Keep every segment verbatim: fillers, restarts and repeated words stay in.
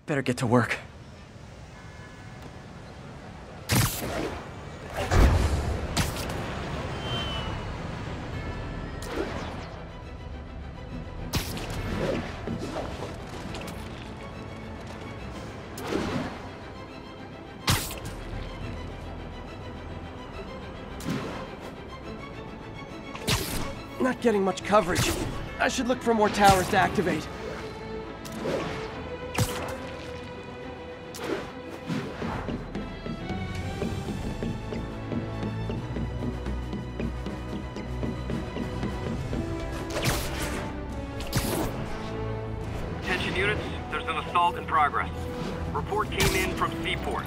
Better get to work. Not getting much coverage. I should look for more towers to activate. Attention units, there's an assault in progress. Report came in from Seaport.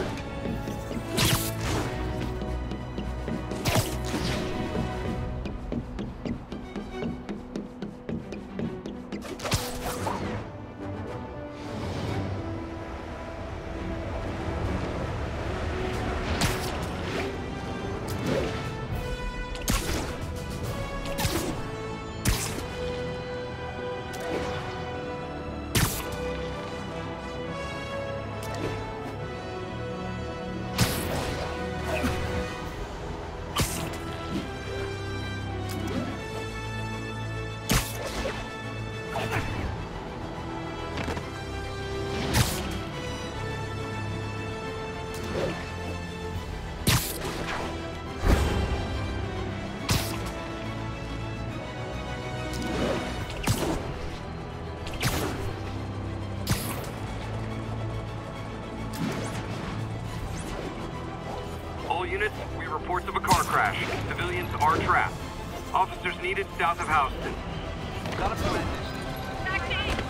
All units, we have reports of a car crash. Civilians are trapped. Officers needed south of Houston. Got a friend. Taxi!